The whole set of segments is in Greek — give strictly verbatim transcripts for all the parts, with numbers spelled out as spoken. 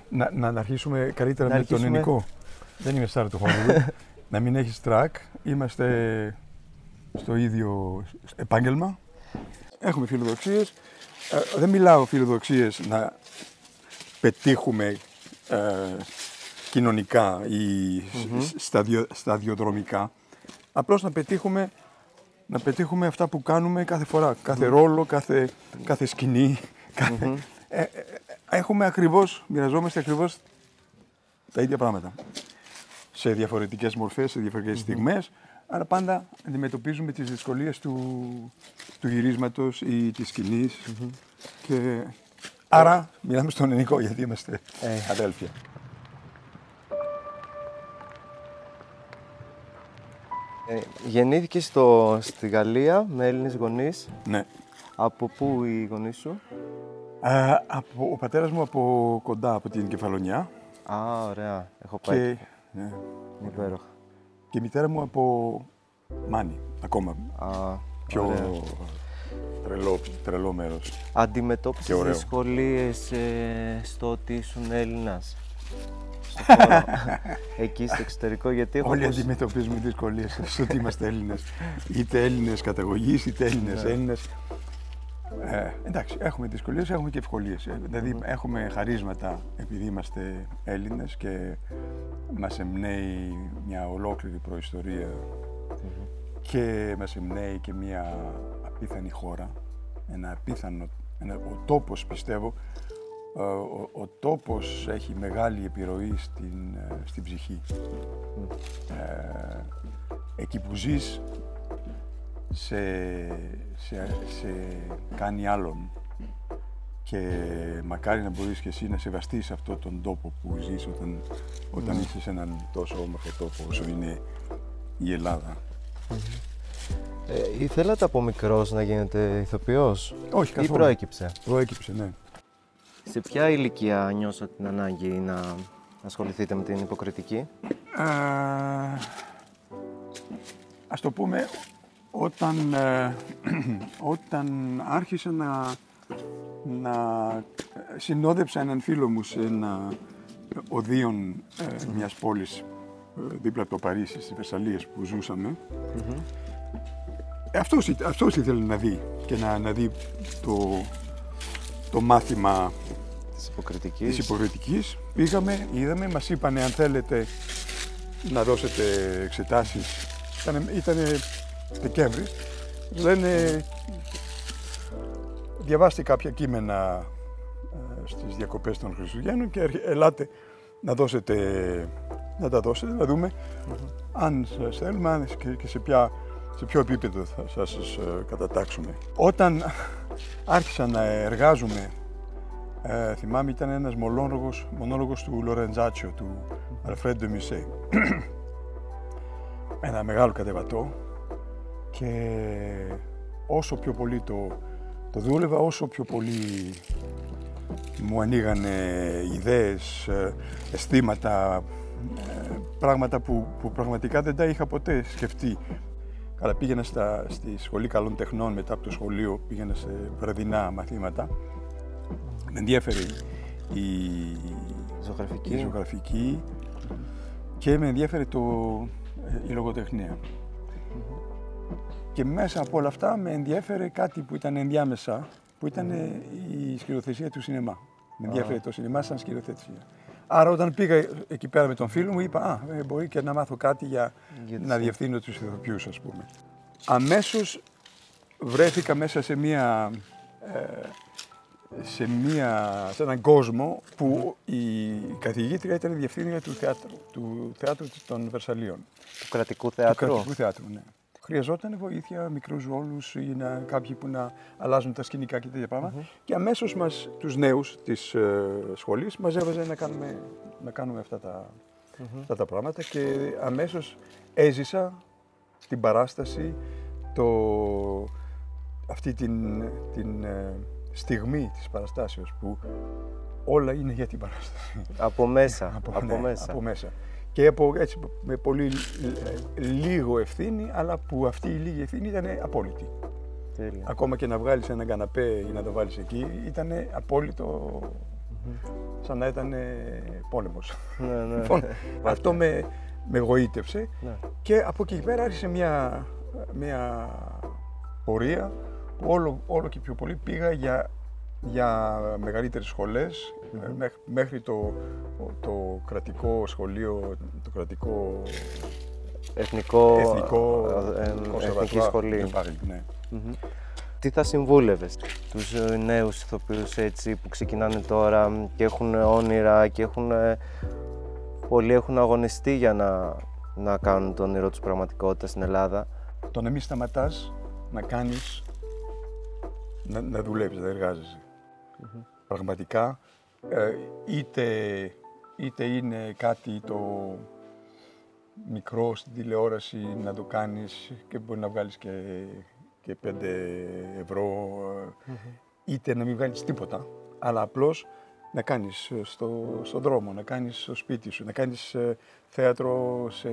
να, να αρχίσουμε καλύτερα να με αρχίσουμε... τον ελληνικό. Δεν είμαι star του Hollywood. Να μην έχεις track. Είμαστε στο ίδιο επάγγελμα. Έχουμε φιλοδοξίες. Ε, δεν μιλάω φιλοδοξίες να πετύχουμε ε, κοινωνικά ή mm-hmm. σταδιο, σταδιοδρομικά. Απλώς να πετύχουμε, να πετύχουμε αυτά που κάνουμε κάθε φορά. Κάθε mm-hmm. ρόλο, κάθε, κάθε σκηνή. Κάθε... Mm-hmm. Ε, ε, έχουμε ακριβώς, μοιραζόμαστε ακριβώς τα ίδια πράγματα. Σε διαφορετικές μορφές, σε διαφορετικές mm-hmm. στιγμές, αλλά πάντα αντιμετωπίζουμε τις δυσκολίες του, του γυρίσματος ή της σκηνής. Mm-hmm. Και... άρα μιλάμε στον ελληνικό, γιατί είμαστε ε. αδέλφια. Ε, γεννήθηκες στο, στη Γαλλία με Έλληνες γονείς. Ναι. Από πού οι γονείς σου? Α, από, ο πατέρας μου από κοντά, από την Κεφαλονιά. Α, ωραία. Έχω πάει. Και, ναι. Υπέροχα. Και η μητέρα μου από Μάνη, ακόμα. Α, πιο ωραία. τρελό, τρελό μέρος. Αντιμετώπισες δυσκολίες ε, στο ότι ήσουν Έλληνας? Στο χώρο, εκεί στο εξωτερικό, γιατί έχω όλοι πως... αντιμετωπίζουμε δυσκολίες στο ότι είμαστε Έλληνες. Είτε Έλληνες καταγωγής, είτε Έλληνες ναι. Έλληνες. Ε, εντάξει, έχουμε δυσκολίες, έχουμε και ευκολίες. Δηλαδή mm-hmm. έχουμε χαρίσματα επειδή είμαστε Έλληνες και μας εμπνέει μια ολόκληρη προϊστορία mm-hmm. και μας εμπνέει και μια απίθανη χώρα, ένα απίθανο, ένα, ο τόπος πιστεύω, ο, ο, ο τόπος έχει μεγάλη επιρροή στην, στην ψυχή. Mm. Ε, εκεί που ζεις σε, σε, σε κάνει άλλον και μακάρι να μπορείς και εσύ να σεβαστείς αυτόν τον τόπο που ζεις όταν, όταν mm. είσαι σε έναν τόσο όμορφο τόπο όσο είναι η Ελλάδα. Mm-hmm. Ε, ήθελατε από μικρός να γίνετε ηθοποιός? Όχι, καθόλου. Ή προέκυψε? Προέκυψε, ναι. Σε ποια ηλικία νιώσατε την ανάγκη να ασχοληθείτε με την υποκριτική? Α, ας το πούμε, όταν, ε, όταν άρχισα να, να συνόδεψα έναν φίλο μου σε ένα οδείον ε, mm-hmm. μιας πόλης ε, δίπλα από το Παρίσι, στις Βερσαλίες που ζούσαμε. Mm-hmm. Αυτός, αυτός ήθελε να δει και να, να δει το, το μάθημα της υποκριτικής. της υποκριτικής. Πήγαμε, είδαμε, μας είπανε αν θέλετε να δώσετε εξετάσεις. Ήτανε, ήτανε Δεκέμβρη. Λένε διαβάστε κάποια κείμενα ε, στις διακοπές των Χριστουγέννων και ελάτε να δώσετε, να τα δώσετε, να δούμε mm-hmm. αν σας θέλουμε και, και σε ποια σε ποιο επίπεδο θα σας uh, κατατάξουμε. Όταν άρχισα να εργάζομαι, ε, θυμάμαι ήταν ένας μονόλογος, μονόλογος του Λορεντζάτσιο, του Αλφρέντο de Musset. Ένα μεγάλο κατεβατό και όσο πιο πολύ το, το δούλευα, όσο πιο πολύ μου ανοίγανε ιδέες, αισθήματα, ε, πράγματα που, που πραγματικά δεν τα είχα ποτέ σκεφτεί. Καλά, πήγαινα στα, στη Σχολή Καλών Τεχνών μετά από το σχολείο, πήγαινα σε βραδινά μαθήματα. Με ενδιαφέρει η ζωγραφική, η ζωγραφική και με ενδιαφέρει το, η λογοτεχνία. Mm-hmm. Και μέσα από όλα αυτά με ενδιαφέρει κάτι που ήταν ενδιάμεσα, που ήταν mm-hmm. η σκηνοθεσία του σινεμά. Με ενδιαφέρει ah. το σινεμά σαν σκηνοθεσία. Άρα όταν πήγα εκεί πέρα με τον φίλο μου είπα «Α, ε, μπορεί και να μάθω κάτι για, για να διευθύνω τους ηθοποιούς», ας πούμε. Αμέσως βρέθηκα μέσα σε μία, ε, σε, μία, σε έναν κόσμο που η καθηγήτρια ήταν η διευθύντρια του θεάτρου, του θεάτρου των Βερσαλίων. Του κρατικού θεάτρου. Του κρατικού θεάτρου, ναι. Χρειαζόταν βοήθεια, μικρούς ρόλους ή να, κάποιοι που να αλλάζουν τα σκηνικά και τέτοια πράγματα. Mm-hmm. Και αμέσως μας, τους νέους της ε, σχολής, μας έβαζε να κάνουμε, να κάνουμε αυτά, τα, mm-hmm. αυτά τα πράγματα και αμέσως έζησα την παράσταση, το, αυτή την, την ε, στιγμή της παραστάσεως που όλα είναι για την παράσταση. Από μέσα. από, από, ναι, μέσα. από μέσα. Και από, έτσι, με πολύ λίγο ευθύνη, αλλά που αυτή η λίγη ευθύνη ήταν απόλυτη. Τέλεια. Ακόμα και να βγάλεις ένα καναπέ ή να το βάλεις εκεί, ήταν απόλυτο, Mm-hmm. Σαν να ήταν ε, πόλεμος. Ναι, ναι. Λοιπόν, αυτό με, με γοήτευσε ναι. και από εκεί πέρα άρχισε μια, μια πορεία που όλο, όλο και πιο πολύ πήγα για, για μεγαλύτερες σχολές, mm-hmm. μέχ, μέχρι το, το κρατικό σχολείο, το κρατικό εθνικό, εθνικό ε, ε, εθνική σχολή. Ναι. Mm-hmm. Τι θα συμβούλευες τους νέους ηθοποιούς έτσι, που ξεκινάνε τώρα και έχουν όνειρα και έχουν, πολλοί έχουν αγωνιστεί για να, να κάνουν το όνειρο τους πραγματικότητα στην Ελλάδα? Το να μην σταματάς να κάνεις, να, να δουλεύεις, να εργάζεσαι. Mm-hmm. Πραγματικά, ε, είτε, είτε είναι κάτι το μικρό στην τηλεόραση να το κάνεις και μπορεί να βγάλεις και και πέντε ευρώ, mm-hmm. είτε να μην βγάλεις τίποτα, αλλά απλώς να κάνεις στο, στον δρόμο, να κάνεις στο σπίτι σου, να κάνεις θέατρο σε,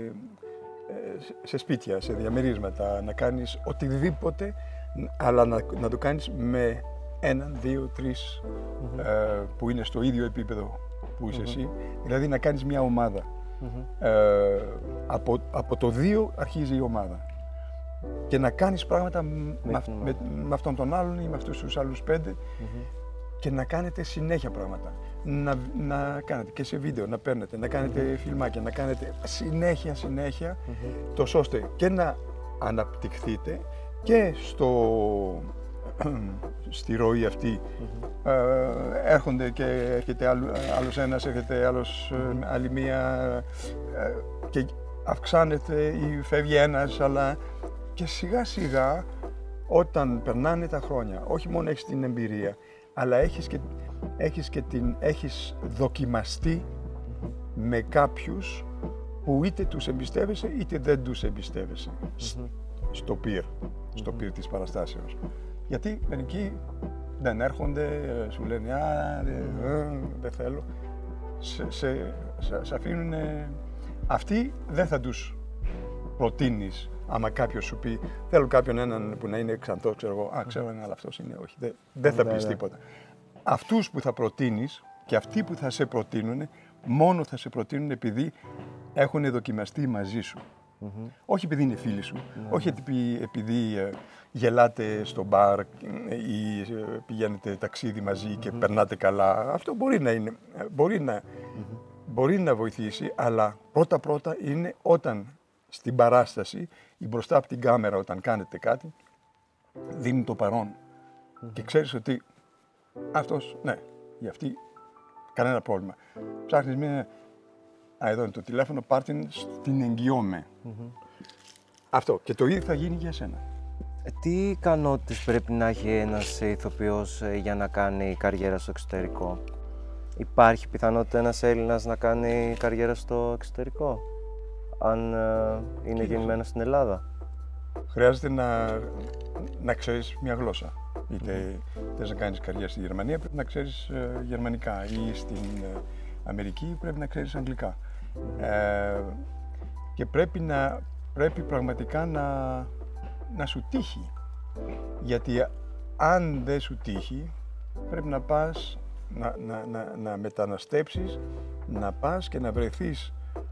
σε σπίτια, σε διαμερίσματα, να κάνεις οτιδήποτε, αλλά να, να το κάνεις με έναν, δύο, τρεις mm-hmm. ε, που είναι στο ίδιο επίπεδο που είσαι mm-hmm. εσύ, δηλαδή να κάνεις μια ομάδα. Mm-hmm. Ε, από, από το δύο αρχίζει η ομάδα. Και να κάνεις πράγματα με, με, με, με αυτόν τον άλλον ή με αυτούς τους άλλους πέντε mm-hmm. και να κάνετε συνέχεια πράγματα. Να, να κάνετε και σε βίντεο, να παίρνετε, να κάνετε mm-hmm. φιλμάκια, να κάνετε συνέχεια, συνέχεια, mm-hmm. τόσο ώστε και να αναπτυχθείτε και στο, στη ροή αυτή mm-hmm. ε, έρχονται και έρχεται άλλο, άλλος ένας, έρχεται άλλος, mm-hmm. άλλη μία ε, και αυξάνεται ή φεύγει ένας, αλλά και σιγά σιγά όταν περνάνε τα χρόνια, όχι μόνο έχεις την εμπειρία, αλλά έχεις και, έχεις και την, έχεις δοκιμαστεί με κάποιους που είτε τους εμπιστεύεσαι είτε δεν τους εμπιστεύεσαι mm-hmm. στο πυρ, στο πυρ της παραστάσεως. Γιατί μερικοί δεν έρχονται, σου λένε «Α, δεν θέλω», σε, σε, σε, σε αφήνουν, αυτοί δεν θα τους προτείνεις. Άμα κάποιος σου πει, θέλω κάποιον έναν που να είναι εξαντός, ξέρω εγώ, α, ξέρω έναν, αλλά αυτός είναι, όχι, δεν, δεν θα πεις τίποτα. Αυτούς που θα προτείνεις και αυτοί που θα σε προτείνουν, μόνο θα σε προτείνουν επειδή έχουν δοκιμαστεί μαζί σου. Mm-hmm. Όχι επειδή είναι φίλοι σου, mm-hmm. όχι επειδή ε, γελάτε στο μπαρ ή ε, πηγαίνετε ταξίδι μαζί και mm-hmm. περνάτε καλά. Αυτό μπορεί να είναι, μπορεί να, mm-hmm. μπορεί να βοηθήσει, αλλά πρώτα-πρώτα είναι όταν στην παράσταση ή μπροστά από την κάμερα όταν κάνετε κάτι, δίνει το παρόν mm-hmm. και ξέρεις ότι αυτός, ναι, για αυτή κανένα πρόβλημα. Ψάχνεις μια, α, εδώ είναι το τηλέφωνο, πάρ' την εγγυώμαι. Mm-hmm. Αυτό, και το ίδιο θα γίνει για σένα. Ε, τι ικανότητες πρέπει να έχει ένας ηθοποιός ε, για να κάνει καριέρα στο εξωτερικό? Υπάρχει πιθανότητα ένας Έλληνας να κάνει καριέρα στο εξωτερικό, αν ε, είναι γεννημένος στην Ελλάδα? Χρειάζεται να, να ξέρεις μια γλώσσα. Είτε mm-hmm. θες να κάνεις καριέρα στη Γερμανία, πρέπει να ξέρεις ε, γερμανικά, ή στην ε, Αμερική πρέπει να ξέρεις αγγλικά. Mm-hmm. Ε, και πρέπει, να, πρέπει πραγματικά να, να σου τύχει. Γιατί αν δεν σου τύχει, πρέπει να πας, να, να, να, να μεταναστέψεις, να πας και να βρεθείς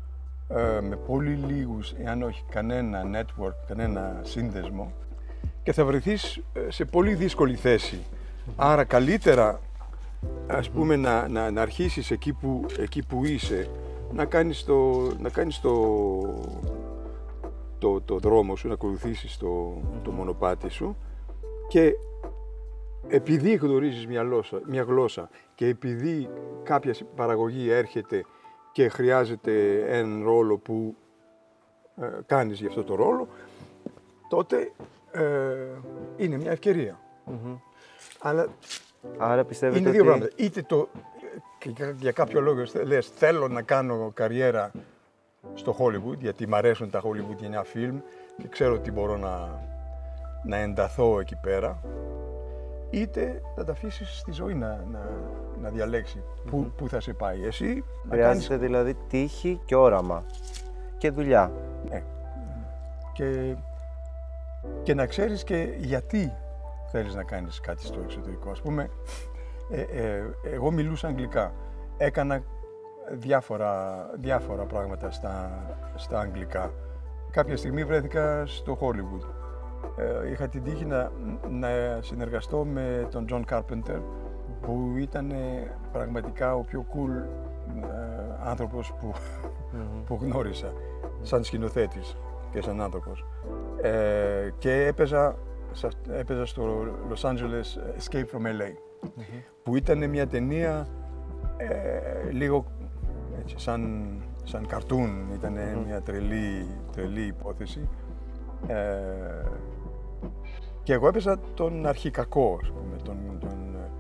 ε, με πολύ λίγους, εάν όχι κανένα network, κανένα σύνδεσμο, και θα βρεθείς σε πολύ δύσκολη θέση. Άρα καλύτερα, ας πούμε, να, να, να αρχίσεις εκεί που, εκεί που είσαι, να κάνεις το, να κάνεις το, το, το δρόμο σου, να ακολουθήσεις το, το μονοπάτι σου, και επειδή γνωρίζεις μια γλώσσα, μια γλώσσα και επειδή κάποια παραγωγή έρχεται και χρειάζεται έναν ρόλο που ε, κάνεις για αυτό το ρόλο, τότε ε, είναι μια ευκαιρία. Mm-hmm. Αλλά άρα πιστεύετε είναι δύο ότι... πράγματα. Είτε το, για κάποιο λόγο λες, θέλω να κάνω καριέρα στο Hollywood, γιατί μ' αρέσουν τα Hollywood φιλμ και ξέρω ότι μπορώ να, να ενταθώ εκεί πέρα, είτε θα τα αφήσεις στη ζωή να, να, να διαλέξει mm-hmm. που, που θα σε πάει. Εσύ χρειάζεται κάνεις... δηλαδή τύχη και όραμα και δουλειά. Ναι. Και, και να ξέρεις και γιατί θέλεις να κάνεις κάτι στο εξωτερικό. Ας πούμε, Ε, ε, εγώ μιλούσα αγγλικά. Έκανα διάφορα, διάφορα πράγματα στα, στα αγγλικά. Κάποια στιγμή βρέθηκα στο Hollywood. Ε, είχα την τύχη να, να συνεργαστώ με τον John Carpenter, που ήταν πραγματικά ο πιο cool ε, άνθρωπος που, mm-hmm. που γνώρισα, σαν σκηνοθέτης και σαν άνθρωπος. Ε, και έπαιζα, έπαιζα στο Los Angeles Escape from ελ έι, mm-hmm. που ήταν μια ταινία ε, λίγο έτσι, σαν, σαν καρτούν, ήταν mm-hmm. μια τρελή, τρελή υπόθεση. Ε, και εγώ έπαιζα τον αρχικακό, ας πούμε, τον, τον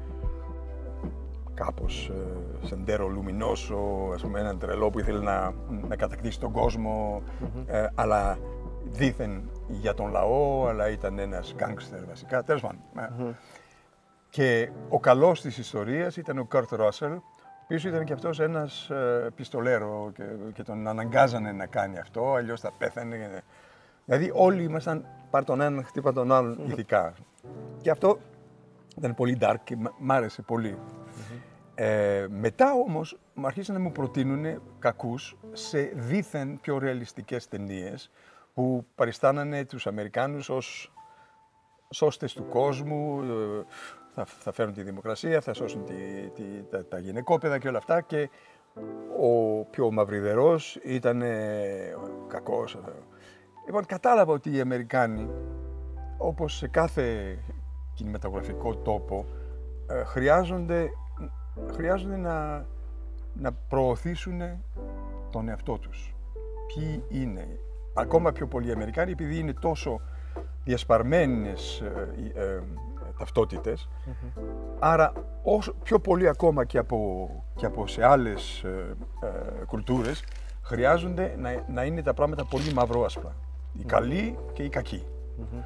κάπως ε, σεντέρο λουμινόσο, ας πούμε, έναν τρελό που ήθελε να, να κατακτήσει τον κόσμο, mm-hmm. ε, αλλά δήθεν για τον λαό, αλλά ήταν ένας γκάνγκστερ βασικά, τέλος πάντων. Mm-hmm. Και ο καλός της ιστορίας ήταν ο Κουρτ Ράσελ, ο οποίος ήταν και αυτός ένας ε, πιστολέρο και, και τον αναγκάζανε να κάνει αυτό, αλλιώς θα πέθανε. Δηλαδή όλοι ήμασταν πάρ' τον έναν, χτύπα τον άλλον mm-hmm. ηθικά. Και αυτό ήταν πολύ dark και μ' άρεσε πολύ. Mm-hmm. Ε, μετά όμως μου αρχίσαν να μου προτείνουν κακούς σε δήθεν πιο ρεαλιστικές ταινίες που παριστάνανε τους Αμερικάνους ως σώστες του κόσμου, ε, θα, θα φέρουν τη δημοκρασία, θα σώσουν τη, τη, τα, τα γυναικόπαιδα και όλα αυτά, και ο πιο μαυριδερός ήταν ε, κακός. Λοιπόν, κατάλαβα ότι οι Αμερικάνοι, όπως σε κάθε κινηματογραφικό τόπο, ε, χρειάζονται, χρειάζονται να, να προωθήσουν τον εαυτό τους. Ποιοι είναι. Ακόμα πιο πολλοί Αμερικάνοι, επειδή είναι τόσο διασπαρμένες ε, ε, ταυτότητες, mm-hmm. άρα όσο, πιο πολύ ακόμα και από, και από σε άλλες ε, ε, κουλτούρες, χρειάζονται να, να είναι τα πράγματα πολύ μαυρό-άσπρα. Οι mm-hmm. καλοί και οι κακοί. Mm-hmm.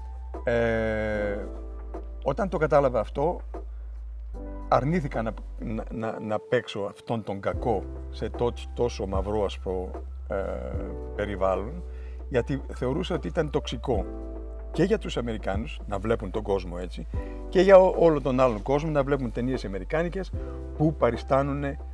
Ε, όταν το κατάλαβα αυτό, αρνήθηκα να, να, να, να παίξω αυτόν τον κακό σε τόσο, τόσο μαυρό-άσπρο ε, περιβάλλον, γιατί θεωρούσα ότι ήταν τοξικό και για τους Αμερικάνους να βλέπουν τον κόσμο έτσι, και για ό, όλο τον άλλον κόσμο να βλέπουν ταινίες αμερικάνικες που παριστάνουν ε,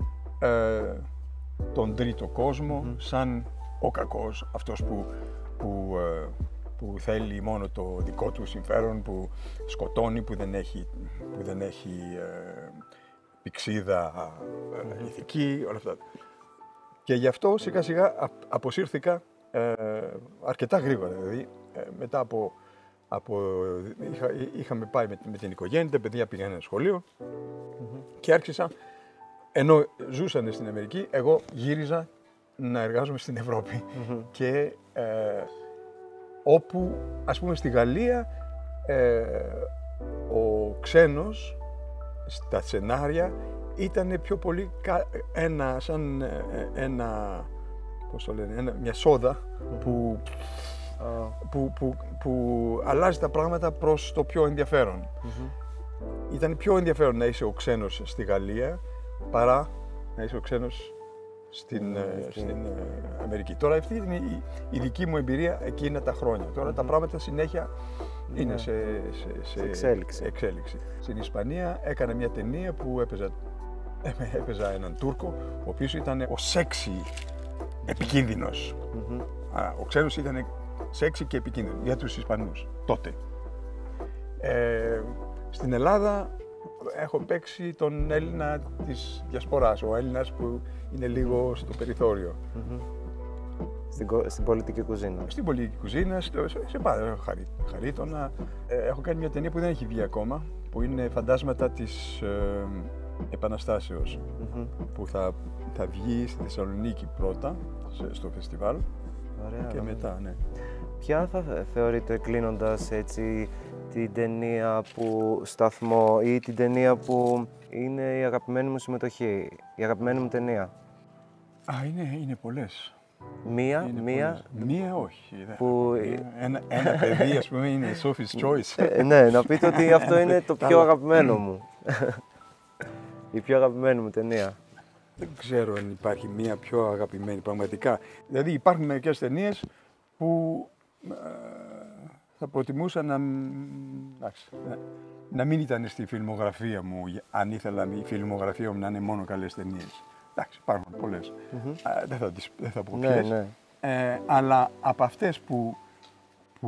τον τρίτο κόσμο mm-hmm. σαν ο κακός, αυτός που, που, ε, που θέλει μόνο το δικό του συμφέρον, που σκοτώνει, που δεν έχει, που δεν έχει ε, πηξίδα ε, ηθική, όλα αυτά. Και γι' αυτό σιγά σιγά αποσύρθηκα ε, αρκετά γρήγορα, δηλαδή ε, μετά από, από είχα, είχαμε πάει με, με την οικογένεια, τα παιδιά πήγαιναν σχολείο mm-hmm. και άρχισα, ενώ ζούσαν στην Αμερική, εγώ γύριζα να εργάζομαι στην Ευρώπη mm-hmm. και ε, όπου, ας πούμε, στη Γαλλία ε, ο ξένος στα σενάρια ήταν πιο πολύ ένα, σαν ένα, πώς το λένε, ένα, μια σόδα που, uh. που, που, που αλλάζει τα πράγματα προς το πιο ενδιαφέρον. Mm-hmm. Ήταν πιο ενδιαφέρον να είσαι ο ξένος στη Γαλλία παρά να είσαι ο ξένος στην, mm-hmm. στην uh, Αμερική. Τώρα αυτή είναι η, η δική μου εμπειρία εκείνα τα χρόνια. Τώρα mm-hmm. τα πράγματα συνέχεια mm-hmm. είναι σε, σε, σε εξέλιξη. εξέλιξη. Στην Ισπανία έκανα μια ταινία που έπαιζα, έπαιζα έναν Τούρκο, ο οποίος ήταν ο σεξι επικίνδυνος. Mm-hmm. Α, ο ξένος ήταν σεξι και επικίνδυνος για τους Ισπανούς τότε. Ε, στην Ελλάδα έχω παίξει τον Έλληνα της διασποράς, ο Έλληνας που είναι λίγο στο περιθώριο. Mm-hmm. Στην, στην πολιτική κουζίνα. Στην πολιτική κουζίνα, στο, σε πάρα χαρί, χαρίτωνα. Ε, έχω κάνει μια ταινία που δεν έχει βγει ακόμα, που είναι φαντάσματα της ε, Επαναστάσεως, mm-hmm. που θα, θα βγει στη Θεσσαλονίκη πρώτα, σε, στο φεστιβάλ. Ωραία, και μετά, ναι. Ποια θα θεωρείτε, κλείνοντας έτσι, την ταινία που σταθμό ή την ταινία που είναι η αγαπημένη μου συμμετοχή, η αγαπημένη μου ταινία? Α, είναι, είναι πολλές. Μία, είναι μία. Πολλές. Μία όχι. Που... Ένα, ένα παιδί, ας πούμε, είναι Sophie's Choice. Ε, ναι, να πείτε ότι αυτό είναι το πιο αγαπημένο μου. Η πιο αγαπημένη μου ταινία. Δεν ξέρω αν υπάρχει μία πιο αγαπημένη πραγματικά. Δηλαδή υπάρχουν μερικές ταινίες που ε, θα προτιμούσα να, εντάξει, να, να μην ήταν στη φιλμογραφία μου, αν ήθελα η φιλμογραφία μου να είναι μόνο καλές ταινίες. Εντάξει, υπάρχουν πολλές. Mm-hmm. Α, δεν, θα τις, δεν θα πω ποιες. Ναι, ναι. Ε, αλλά από αυτές που, που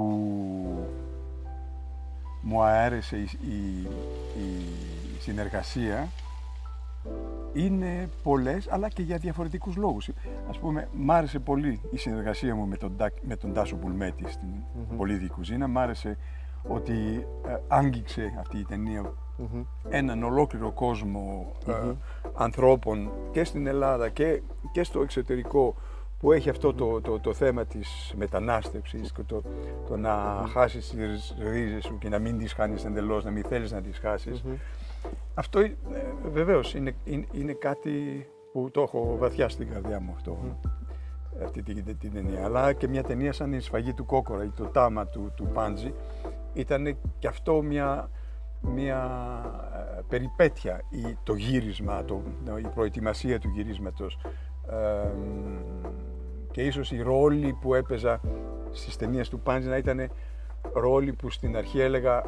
μου άρεσε η, η, η συνεργασία, είναι πολλές, αλλά και για διαφορετικούς λόγους. Ας πούμε, μ' άρεσε πολύ η συνεργασία μου με τον, με τον Τάσο Μπουλμέτη στην mm-hmm. Πολύδικη Κουζίνα. Μ' άρεσε ότι ε, άγγιξε αυτή η ταινία mm-hmm. έναν ολόκληρο κόσμο ε, mm-hmm. ανθρώπων και στην Ελλάδα και, και στο εξωτερικό, που έχει αυτό το, το, το θέμα της μετανάστευσης και το, το να mm-hmm. χάσεις τις ρίζες σου και να μην τις χάνεις εντελώς, να μην θέλεις να τις χάσεις. Mm-hmm. Αυτό ε, βεβαίως είναι, είναι, είναι κάτι που το έχω βαθιά στην καρδιά μου αυτό, mm. αυτή την, την, την ταινία. Αλλά και μια ταινία σαν η Σφαγή του Κόκορα ή το Τάμα του, του Πάντζη ήταν και αυτό μια, μια ε, περιπέτεια, η, το γύρισμα, το, η προετοιμασία του γυρίσματος ε, και ίσως οι ρόλοι που έπαιζα στις ταινίες του Πάντζη να ήταν ρόλοι που στην αρχή έλεγα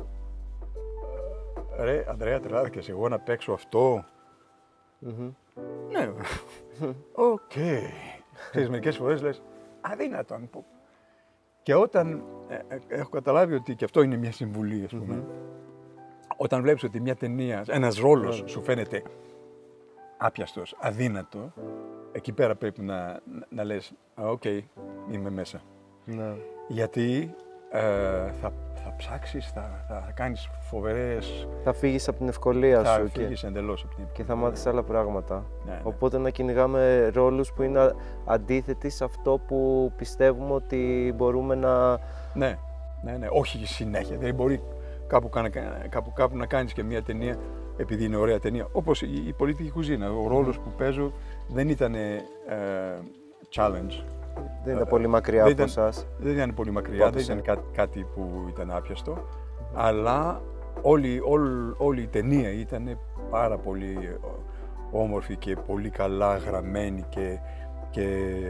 «Ρε, Ανδρέα, τρελάθηκες εγώ να παίξω αυτό?» mm-hmm. Ναι, οκ. Okay. Ξέρεις, μερικές φορές λες αδύνατον. Και όταν ε, ε, έχω καταλάβει ότι και αυτό είναι μια συμβουλή, ας πούμε, mm-hmm. όταν βλέπεις ότι μια ταινία, ένας ρόλος mm-hmm. σου φαίνεται άπιαστος, αδύνατο, εκεί πέρα πρέπει να, να, να λες «Οκ, okay, είμαι μέσα». Mm-hmm. Γιατί ε, θα θα ψάξεις, θα, θα κάνεις φοβερές... Θα φύγεις από την ευκολία θα σου. Θα φύγεις και... εντελώς από την ευκολία. Και θα μάθεις άλλα πράγματα. Ναι, ναι. Οπότε να κυνηγάμε ρόλους που είναι αντίθετοι σε αυτό που πιστεύουμε ότι μπορούμε να... Ναι, ναι, ναι. Όχι συνέχεια. Δηλαδή μπορεί κάπου, κάπου, κάπου να κάνεις και μια ταινία, επειδή είναι ωραία ταινία, όπως η, η Πολύδικη Κουζίνα. Ο ρόλος που παίζω δεν ήταν ε, challenge. Δεν ήταν πολύ μακριά δεν από ήταν, εσάς. Δεν ήταν πολύ μακριά, δεν ήταν κά, κάτι που ήταν άπιαστο, mm-hmm. αλλά όλη, όλη, όλη η ταινία ήταν πάρα πολύ όμορφη και πολύ καλά γραμμένη και, και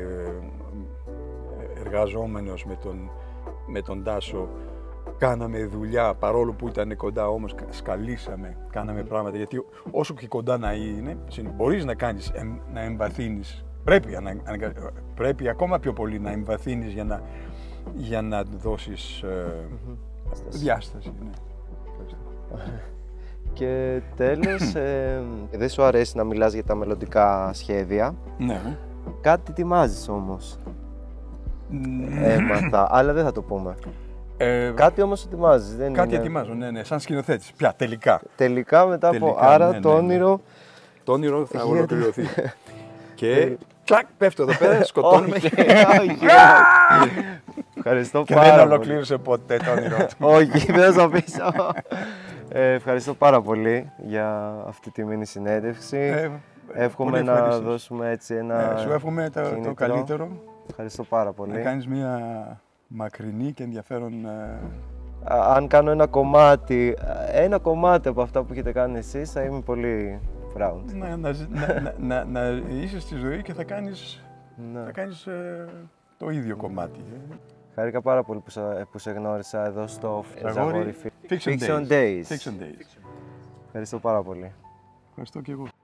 εργαζόμενος με τον, με τον Τάσο. Κάναμε δουλειά, παρόλο που ήταν κοντά, όμως σκαλίσαμε, κάναμε mm-hmm. πράγματα, γιατί όσο και κοντά να είναι, μπορείς να κάνεις, να εμβαθύνεις. Πρέπει, ανα, ανα, πρέπει ακόμα πιο πολύ να εμβαθύνεις για να, για να δώσεις ε, mm-hmm. διάσταση. Ναι. Και τέλος, ε, δεν σου αρέσει να μιλάς για τα μελλοντικά σχέδια. Ναι. Κάτι ετοιμάζεις όμως. Ναι. Έμαθα, αλλά δεν θα το πούμε. Ε, κάτι όμως ετοιμάζεις. Δεν κάτι είναι... ετοιμάζω, ναι, ναι, σαν σκηνοθέτης. Πια, τελικά. Τελικά μετά τελικά, από άρα ναι, ναι, το όνειρο... Ναι. Το όνειρο θα ολοκληρωθεί. Και τσακ, πέφτω εδώ πέρα, σκοτώνουμε. Ευχαριστώ και πάρα δεν πολύ. ολοκλήρωσε ποτέ το όνειρό του. Όχι, δεν θα πείσω. ε, ευχαριστώ πάρα πολύ για αυτή τη μίνι συνέντευξη. Ε, εύχομαι να δώσουμε έτσι ένα ε, σου εύχομαι το, το καλύτερο. Ευχαριστώ πάρα πολύ. Να κάνεις μια μακρινή και ενδιαφέρον... Ε... Αν κάνω ένα κομμάτι, ένα κομμάτι από αυτά που έχετε κάνει εσείς, θα είμαι πολύ... Να, να, να, να, να είσαι στη ζωή και θα κάνεις, θα κάνεις ε, το ίδιο κομμάτι. Ε. Χάρηκα πάρα πολύ που σε, που σε γνώρισα εδώ στο Ζαγόρι Fiction, Fiction Days. Fiction Days. Ευχαριστώ πάρα πολύ. Ευχαριστώ και εγώ.